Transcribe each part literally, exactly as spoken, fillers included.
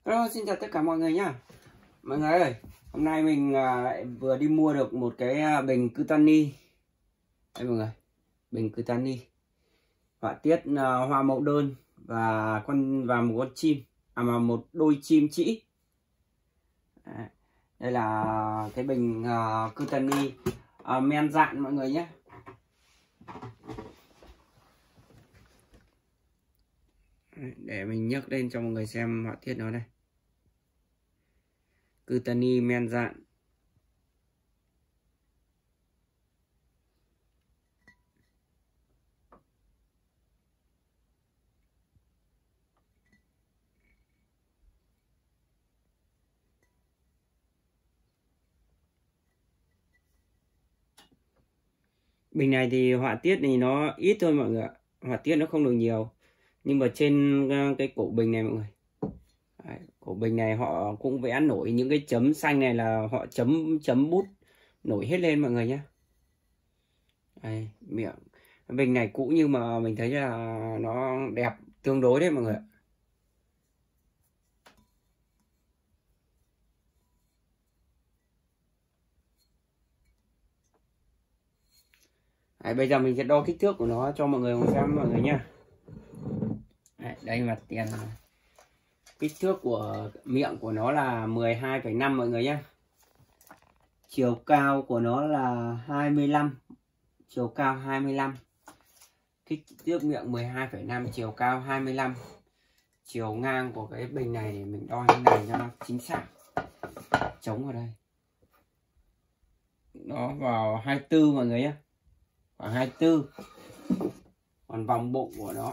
Hello, xin chào tất cả mọi người nhá. Mọi người ơi, hôm nay mình lại vừa đi mua được một cái bình Cutani. Đây mọi người, bình Cutani. Họa tiết uh, hoa mẫu đơn và con và một con chim, à mà một đôi chim trĩ. Đấy. Đây là cái bình uh, Cutani uh, men dạn mọi người nhé. Để mình nhấc lên cho mọi người xem họa tiết nó đây. Cutani men dạn. Bình này thì họa tiết thì nó ít thôi mọi người ạ. Họa tiết nó không được nhiều. Nhưng mà trên cái cổ bình này mọi người. Đấy, cổ bình này họ cũng vẽ nổi những cái chấm xanh này là họ chấm chấm bút nổi hết lên mọi người nhé. Đây, miệng. Bình này cũ nhưng mà mình thấy là nó đẹp tương đối đấy mọi người ạ. Đấy, bây giờ mình sẽ đo kích thước của nó cho mọi người xem mọi người nhé. Đấy, đây mặt tiền. Kích thước của miệng của nó là mười hai phẩy năm mọi người nhé. Chiều cao của nó là hai mươi lăm. Chiều cao hai mươi lăm. Kích thước miệng mười hai phẩy năm, chiều cao hai mươi lăm. Chiều ngang của cái bình này thì mình đo như này cho nó chính xác. Chống vào đây. Nó vào hai mươi tư mọi người nhé. Khoảng hai mươi tư. Còn vòng bụng của nó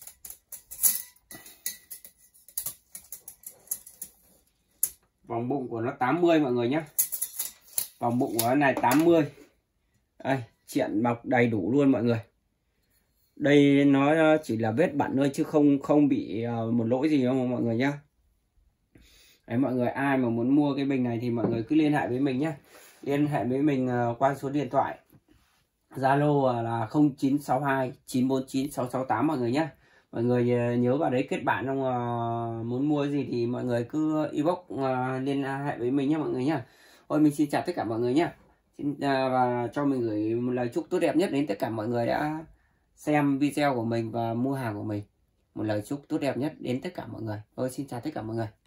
Vòng bụng của nó tám mươi mọi người nhé. Vòng bụng của nó này tám mươi. Đây, triện bọc đầy đủ luôn mọi người. Đây nó chỉ là vết bẩn thôi chứ không không bị một lỗi gì đâu mọi người nhé. Đấy, mọi người ai mà muốn mua cái bình này thì mọi người cứ liên hệ với mình nhé. Liên hệ với mình qua số điện thoại Zalo là không chín sáu hai chín bốn chín sáu sáu tám mọi người nhé. Mọi người nhớ vào đấy kết bạn, không muốn mua gì thì mọi người cứ inbox liên hệ với mình nhé mọi người nhé. Thôi mình xin chào tất cả mọi người nhé. Xin và cho mình gửi một lời chúc tốt đẹp nhất đến tất cả mọi người đã xem video của mình và mua hàng của mình. Một lời chúc tốt đẹp nhất đến tất cả mọi người. Thôi xin chào tất cả mọi người.